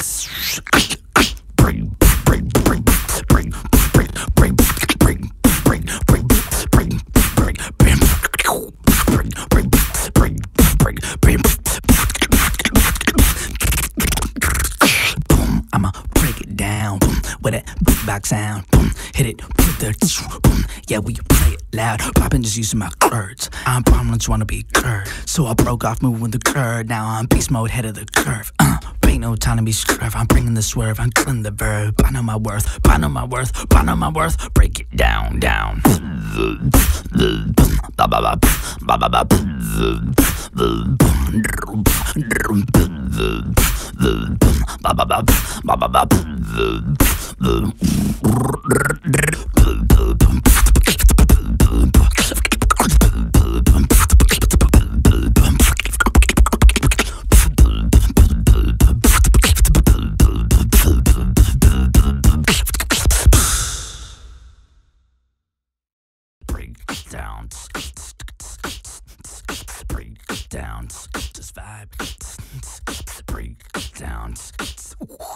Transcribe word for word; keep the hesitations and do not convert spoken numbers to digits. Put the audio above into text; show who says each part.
Speaker 1: Bring, bring, bring, bring, bring, bring, bring, bring, bring, bring, bring, bring, bring, bring, bring, bring, bring. Boom, I'ma break it down. Boom, with that beatbox sound. Boom, hit it with the boom. Yeah, we play it loud. Poppin' just using my words. I'm prominent, wanna be curved. So I broke off moving the curve. Now I'm beast mode, head of the curve. Uh, ain't no time to be scurve. I'm bringing the swerve. I'm killing the verb. I know my worth. I know my worth. I know my worth. Break it down, down. Break down, break down, just vibe, break down.